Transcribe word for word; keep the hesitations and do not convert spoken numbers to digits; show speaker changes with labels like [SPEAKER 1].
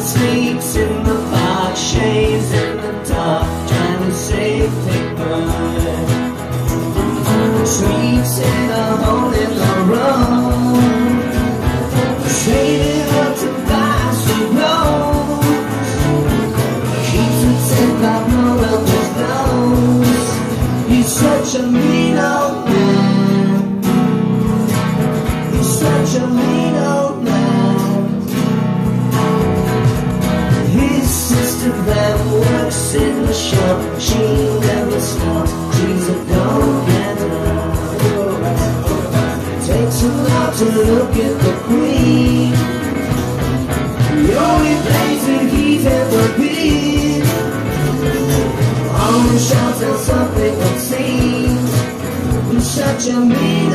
[SPEAKER 1] sleeps in the park, shaves in the dark, trying to save paper. Sleeps in a hole in the road, saving up to buy some rose. Keeps it safe like no one else knows. He's such a mean old man. He's such a mean old man. His sister that works in the shop, she never stops. She's a go-getter. Takes a lot to look at the queen. The only place that he's ever been. On the shelves and something obscene. He's such a mean